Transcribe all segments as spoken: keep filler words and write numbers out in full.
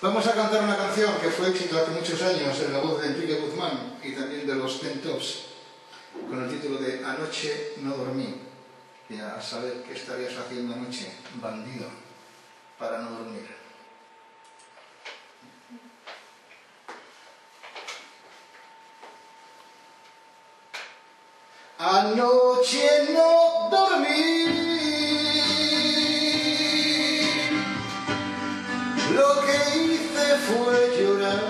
Vamos a cantar una canción que fue éxito hace muchos años en la voz de Enrique Guzmán y también de los Ten Tops, con el título de Anoche no dormí. Y a saber qué estarías haciendo anoche, bandido, para no dormir. Anoche no dormí, lo que hice fue llorar.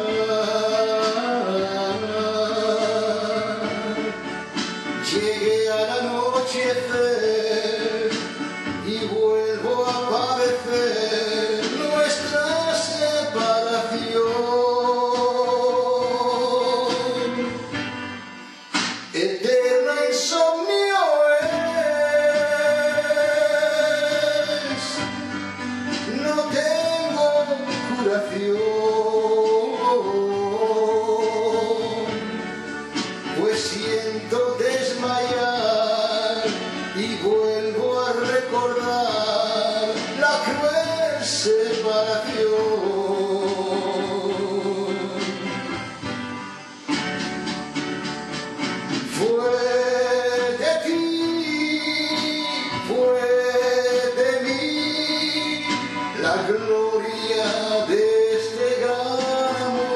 Llegué al anochecer y vuelvo a padecer nuestra separación. Eterno insomnio es, no tengo curación, pues siento desmayar y vuelvo a recordar la cruel separación. Fue de ti, fue de mí, la gloria de este gran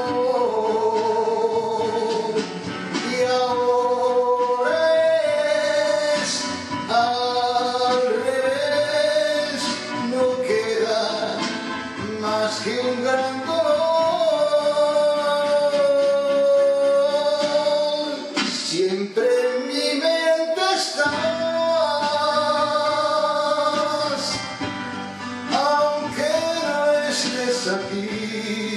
amor. Y ahora es al revés, no queda más que un gran dolor. Siempre en mi mente estás, aunque no estés aquí.